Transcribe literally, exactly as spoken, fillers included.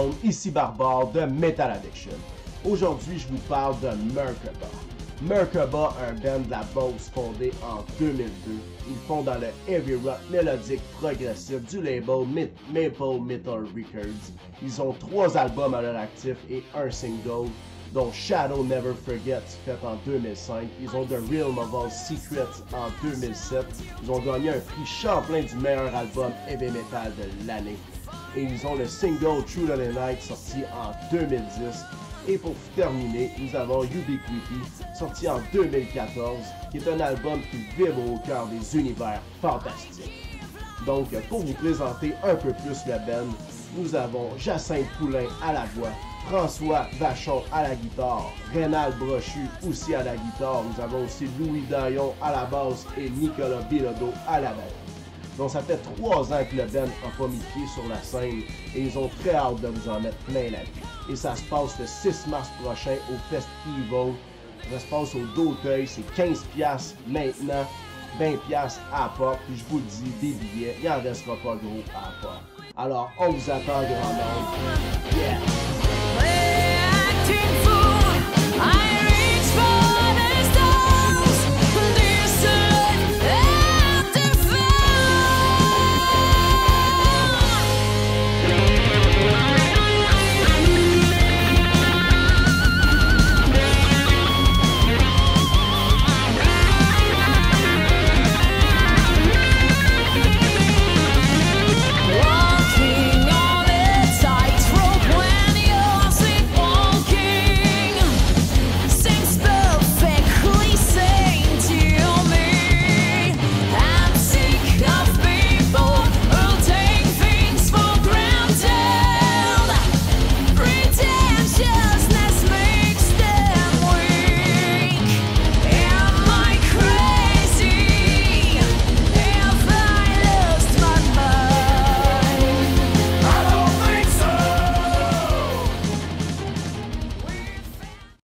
monde, ici Barbare de Metal Addiction. Aujourd'hui, je vous parle de Merkaba. Merkaba, un band de la Beauce fondé en deux mille deux. Ils font dans le heavy rock mélodique progressif du label Maple Metal Records. Ils ont trois albums à leur actif et un single, dont Shadow Never Forget, fait en deux mille cinq. Ils ont The Realm of All Secrets en deux mille sept. Ils ont gagné un prix Champlain du meilleur album heavy metal de l'année. Et ils ont le single True Lonely Night sorti en deux mille dix. Et pour terminer, nous avons Ubiquity, sorti en deux mille quatorze, qui est un album qui vibre au cœur des univers fantastiques. Donc, pour vous présenter un peu plus le band, nous avons Jacinthe Poulain à la voix, François Vachon à la guitare, Rénal Brochu aussi à la guitare, nous avons aussi Louis Daillon à la basse et Nicolas Bilodeau à la batterie. Donc ça fait trois ans que le band n'a pas mis pied sur la scène et ils ont très hâte de vous en mettre plein la vie. Et ça se passe le six mars prochain au Festival. Ça se passe au D'Auteuil, c'est quinze piastres maintenant, vingt piastres à la porte. Puis je vous le dis, des billets, il n'en restera pas gros à la porte. Alors on vous attend grand nombre. Yeah!